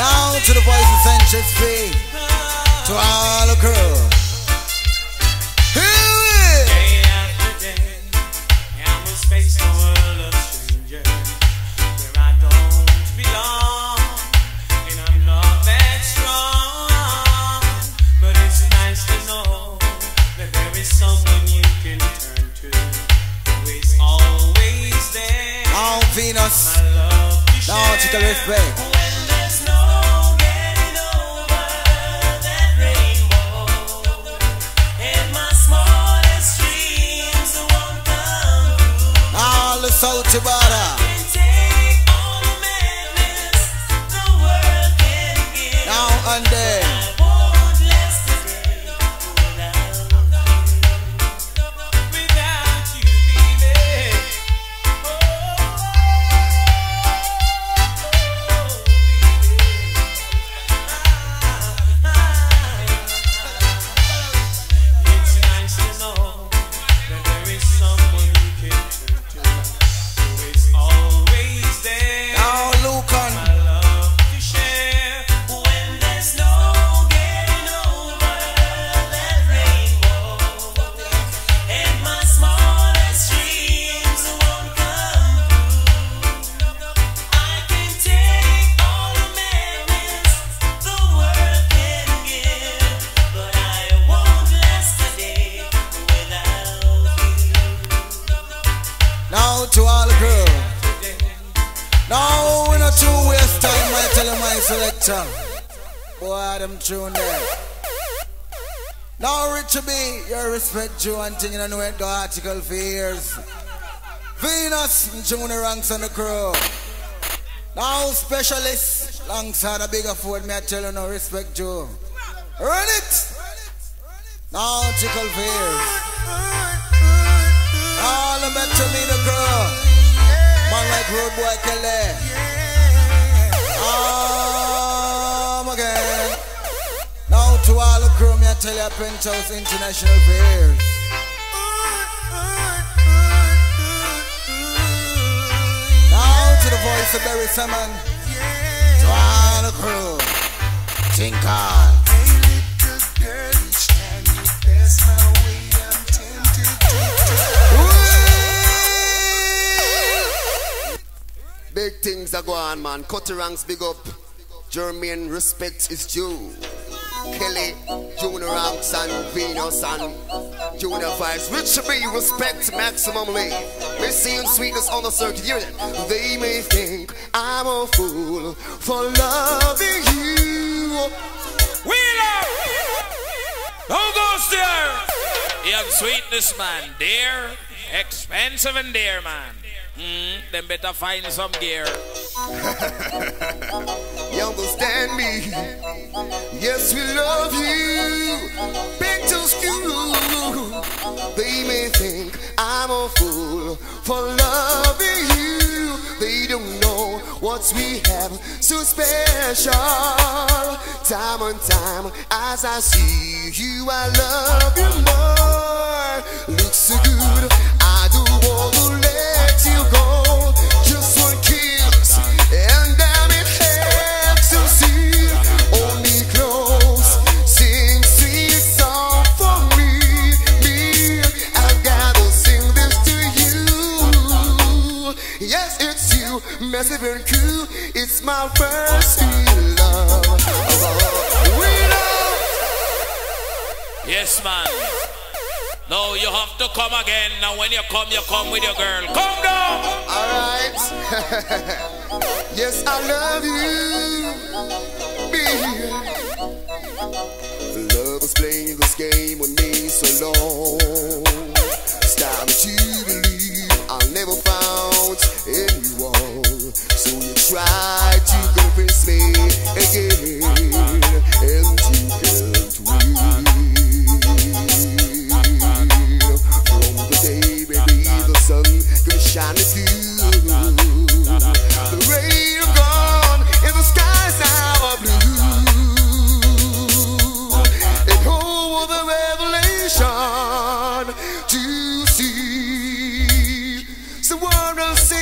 Now to the voice of Sanchez Free, to all the crew. Day after day, I must face the world of strangers, where I don't belong, and I'm not that strong. But it's nice to know that there is someone you can turn to, who is always there. Now Venus, My love to share. now take a respect. When there's no getting over that rainbow, and my smallest dreams won't come true. All the South Border. Can take all the madness the world can give. Now and then. I won't last a day without you, baby. It's nice to know that there is someone you can turn to, who is always there. Now Lucan. My love to share. When there's no getting over that rainbow, and my smallest dreams won't come true. I can take all the madness the world can give, but I won't last a day without Now to all the crew. you. Now we not too waste time. I tell you my selector. Boy, them tune there. Now Richie B, you respect you and thing, you know it, the article for years. Venus and Junior ranks on the crew. Now specialist, alongside a bigger food, me I tell you no respect you. Run it! Now tickle for years. All the better me the crew. Man like Road Boy Kelly. Again. Now to all the crew, me I tell you Penthouse International Fairs. Now to the voice of Barry Salmon. To all the crew. Think hard. Big things are going on, man. Cut the ranks, big up. Jermaine, respect is due. Kelly, Junior Ranks and Venus and Junior Vibes. Richie B, respect maximumly. We're seeing sweetness on the circuit. Hear that? They may think I'm a fool for loving you. Wheeler! Who goes there? You have sweetness, man. Dear, expensive and dear, man. Then better find some gear. You understand me? Yes, we love you. Back to school. They may think I'm a fool for loving you. They don't know what we have so special. Time on time, as I see you, I love you more. Looks so good, I don't want to let you go. Just one kiss, and damn it helps to see. Only close, sing sweet song for me. I've gotta sing this to you. Yes, it's you, massive and cool. It's my first feel love. We love. Yes, man. No, you have to come again. Now when you come with your girl. Come down! Alright. Yes, I love you. Be here. Love is playing this game with me so long. Stop to believe I never found anyone. So you try to convince me again, and you can't win. From the day, baby, the sun gonna shine through. The rain gone and the skies now are blue. And oh, the revelation to see. So what I'm saying.